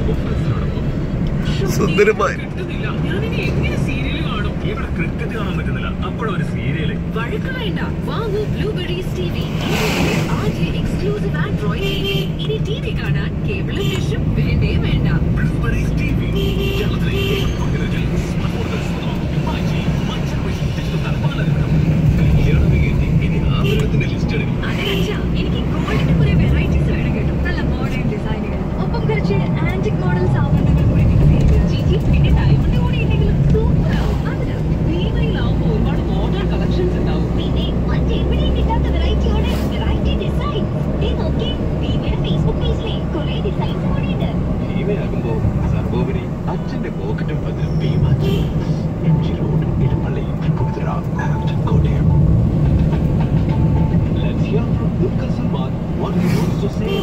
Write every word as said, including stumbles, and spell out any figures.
സുന്ദരമായി ക്രിക്കറ്റ് കാണാൻ പറ്റുന്നില്ല. അപ്പോഴൊരു സീരിയല് വഴക്ക് വേണ്ട. വാങ്ങൂ ബ്ലൂബെറീസ് ടിവി. ആദ്യ എക്സ്ക്ലൂസീവ് ആൻഡ്രോയിഡ് ടിവി. ഇനി ടിവി കാണാൻ കേബിളും ഡിഷും വേണ്ടേ വേണ്ട. ബ്ലൂബെറീസ് ടിവി കേരളത്തിലെ എനിക്ക് ഗോൾഡിന്റെ കുറെ വെറൈറ്റീസ് വേണം കേട്ടോ. നല്ല മോഡേൺ ഡിസൈനുകൾ, ഒപ്പം കുറച്ച് ആന്റിക് മോഡൽ സാധനങ്ങൾ കൂടി മിക്സ് ചെയ്ത് ചേച്ചി പിന്നെ ഡയമണ്ട് കൂടി ഉണ്ടെങ്കിലും സൂപ്പർ ആവും. അതിന് ഭീമയിലാവുമ്പോൾ ഒരുപാട് മോഡേൺ കളക്ഷൻസ് ഉണ്ടാവും. പിന്നെ മറ്റെവിടെയും കിട്ടാത്ത വെറൈറ്റിയോടെ വെറൈറ്റി ഡിസൈൻ. നോക്കി ഭീമയുടെ ഫേസ്ബുക്ക് പേജിലെ കുറെ ഡിസൈൻസ് കൂടിയുണ്ട്. ഭീമയാകുമ്പോ സർവോപരി അച്ഛന്റെ പോക്കറ്റും പതിലും Bhima M G road Edappally കുതിര and Kottayam. Let's hear from Dulquer Salman what he wants to say.